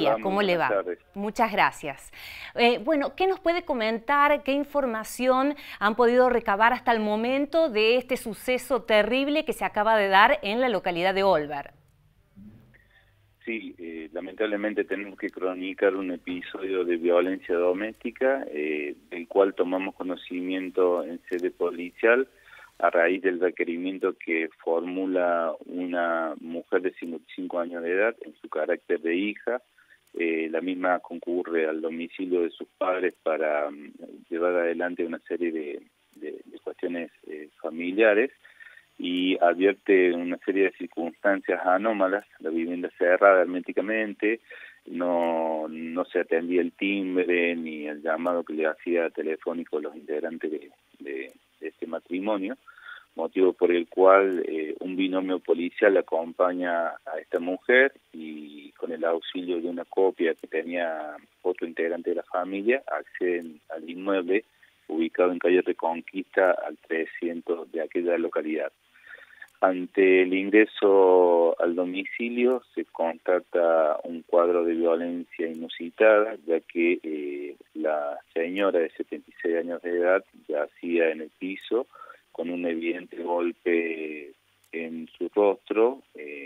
día, Hola, muy ¿cómo le buenas va? tardes. Muchas gracias. Bueno, ¿qué nos puede comentar? ¿Qué información han podido recabar hasta el momento de este suceso terrible que se acaba de dar en la localidad de Olver? Sí, lamentablemente tenemos que cronicar un episodio de violencia doméstica, del cual tomamos conocimiento en sede policial a raíz del requerimiento que formula una mujer de 55 años de edad en su carácter de hija. La misma concurre al domicilio de sus padres para llevar adelante una serie de cuestiones familiares y advierte una serie de circunstancias anómalas, la vivienda cerrada herméticamente, no se atendía el timbre ni el llamado que le hacía telefónico los integrantes de este matrimonio, motivo por el cual un binomio policial acompaña a esta mujer y con el auxilio de una copia que tenía otro integrante de la familia acceden al inmueble ubicado en calle Reconquista al 300 de aquella localidad. Ante el ingreso al domicilio se constata un cuadro de violencia inusitada, ya que la señora de 76 años de edad yacía en el piso con un evidente golpe en su rostro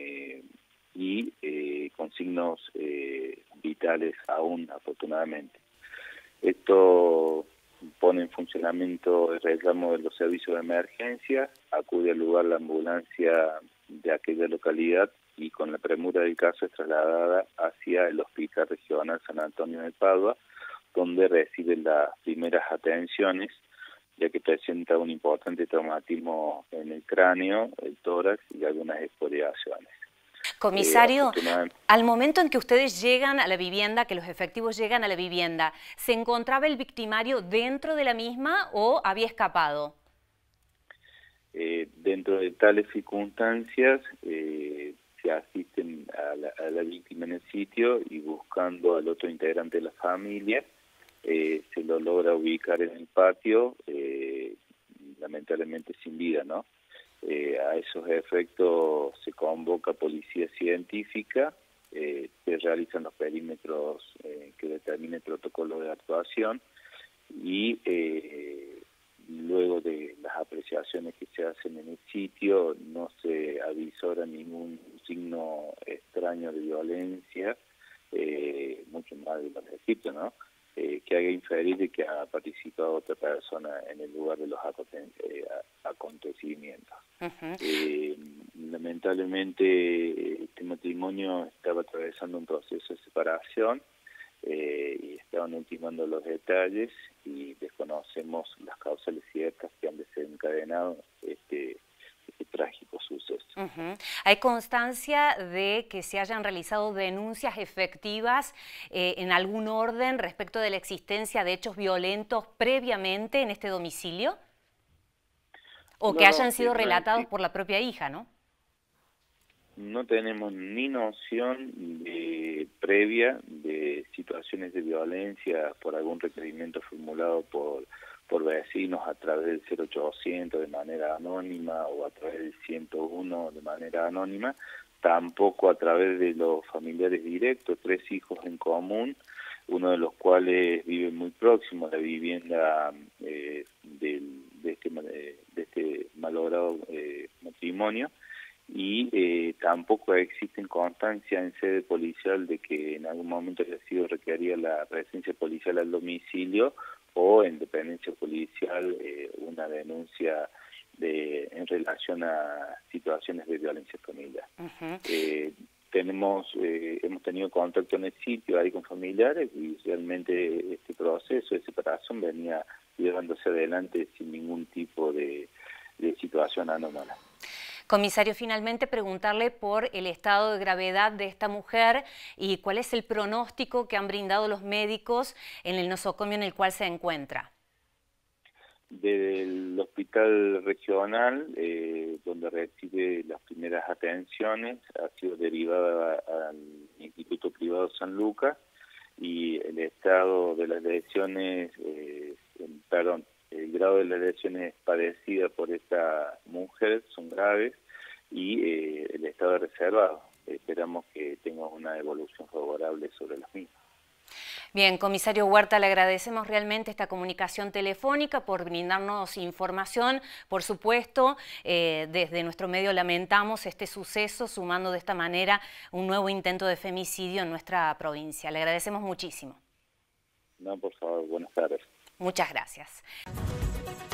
y con signos vitales aún, afortunadamente. Esto pone en funcionamiento el reclamo de los servicios de emergencia, acude al lugar la ambulancia de aquella localidad y con la premura del caso es trasladada hacia el Hospital Regional San Antonio de Padua, donde recibe las primeras atenciones, ya que presenta un importante traumatismo en el cráneo, el tórax y algunas exfoliaciones. Comisario, Afortunadamente, al momento en que ustedes llegan a la vivienda, que los efectivos llegan a la vivienda, ¿se encontraba el victimario dentro de la misma o había escapado? dentro de tales circunstancias, se asisten a la víctima en el sitio y buscando al otro integrante de la familia, se lo logra ubicar en el patio, lamentablemente sin vida, ¿no? A esos efectos se convoca policía científica, se realizan los perímetros que determina el protocolo de actuación y luego de las apreciaciones que se hacen en el sitio no se avisora ningún signo extraño de violencia, mucho más de los egipcios, ¿no? Que haga inferir de que ha participado otra persona en el lugar de los acontecimientos. Lamentablemente este matrimonio estaba atravesando un proceso de separación y estaban ultimando los detalles y desconocemos las causales ciertas que han desencadenado este trágico suceso. ¿Hay constancia de que se hayan realizado denuncias efectivas en algún orden respecto de la existencia de hechos violentos previamente en este domicilio? O que No, hayan sido no relatados existe. por la propia hija, ¿no? No tenemos ni noción previa de situaciones de violencia por algún requerimiento formulado por vecinos a través del 0800 de manera anónima o a través del 101 de manera anónima, tampoco a través de los familiares directos, 3 hijos en común, uno de los cuales vive muy próximo a la vivienda de este malogrado matrimonio, y tampoco existen constancia en sede policial de que en algún momento haya sido requerida la presencia policial al domicilio o en dependencia policial una denuncia en relación a situaciones de violencia familiar. Hemos tenido contacto en el sitio ahí con familiares y realmente este proceso de separación venía llevándose adelante sin ningún tipo de situación anómala. Comisario, finalmente preguntarle por el estado de gravedad de esta mujer y cuál es el pronóstico que han brindado los médicos en el nosocomio en el cual se encuentra. Del hospital regional, donde recibe las primeras atenciones, ha sido derivada al Instituto Privado San Lucas y el estado de las lesiones, el grado de las lesiones padecidas por esta mujer son graves y el estado es reservado. esperamos que tenga una evolución favorable sobre las mismas. Bien, comisario Huerta, le agradecemos realmente esta comunicación telefónica por brindarnos información. Por supuesto, desde nuestro medio lamentamos este suceso, sumando de esta manera un nuevo intento de femicidio en nuestra provincia. Le agradecemos muchísimo. No, por favor, buenas tardes. Muchas gracias.